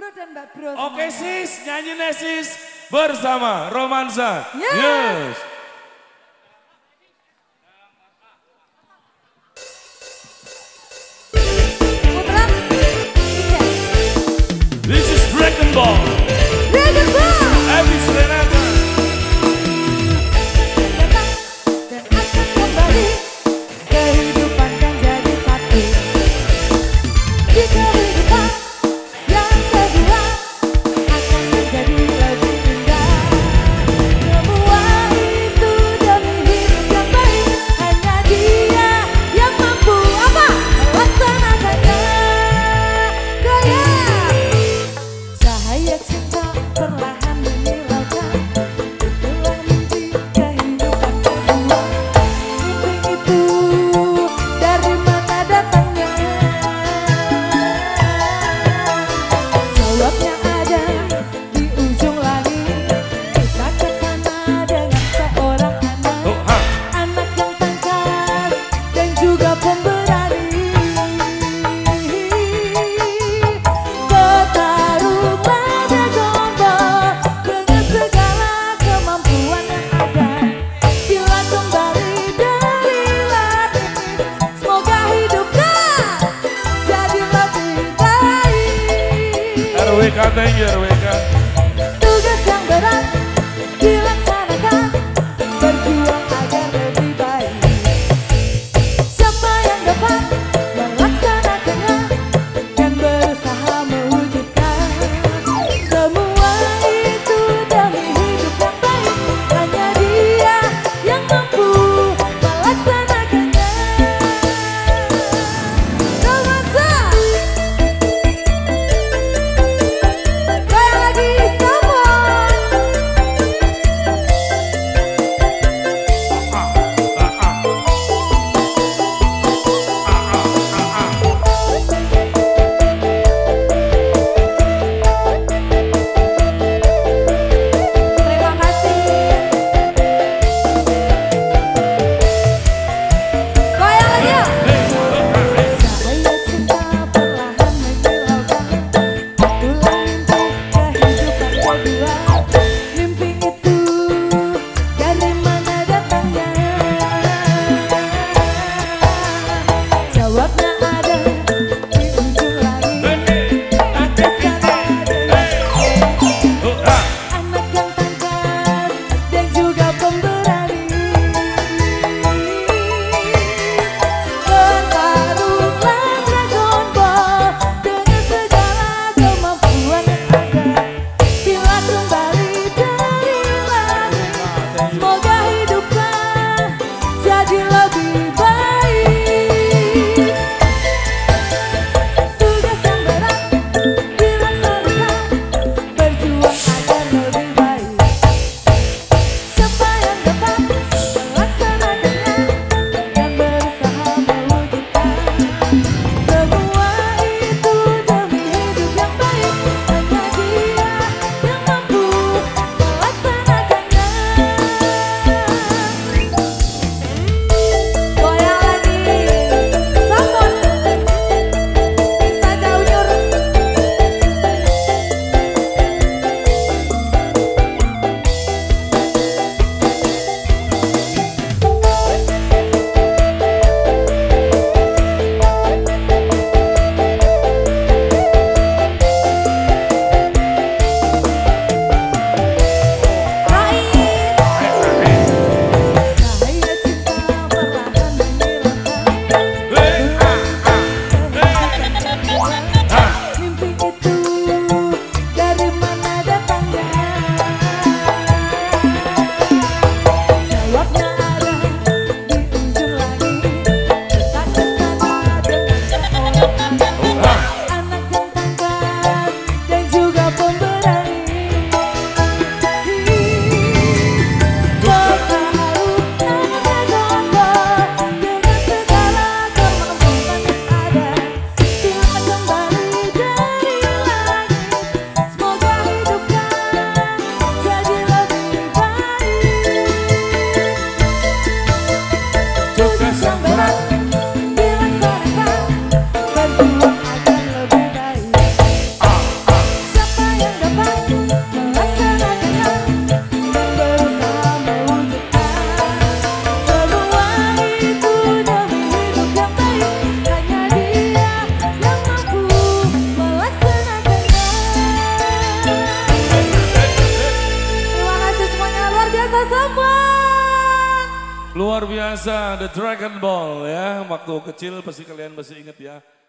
Bro dan Mbak Bro. Oke sis, nyanyi sis bersama Romansa. Yes. This is Dragon Ball. Dragon Ball. Abis Renata. Dan akan kembali, kehidupan kan jadi satu. Di kehidupan yang kedua akan menjadi lebih indah. Semua itu demi hidup yang baik, hanya Dia yang mampu apa? Melaksanakannya. Goyang. Cahaya cinta perlahan menyilaukan, itulah mimpi kehidupan kedua. Mimpi itu dari mana datangnya? Jawabnya ada di ujung langit. Kita kesana dengan seorang anak, anak yang tangkas dan juga pemberani. Bertarunglah Dragon Ball dengan segala kemampuan yang ada. Bila kembali dari latih, semoga hidupnya jadi lebih baik. RWK, thank you RWK. Tugas yang berat dilaksanakan, berjuang agar lebih baik. Siapa yang dapat melaksanakannya dan berusaha mewujudkan. Semua itu demi hidup yang baik, hanya Dia yang mampu melaksanakannya. Romansa. Goyang lagi. semua. Luar biasa, The Dragon Ball ya. Waktu kecil pasti kalian masih ingat ya.